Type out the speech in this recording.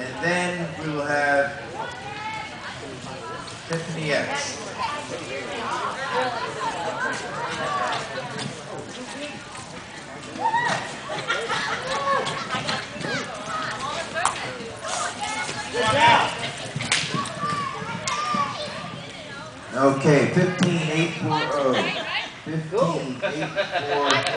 And then we will have Tiffany X. Okay, 15-840. 15-840.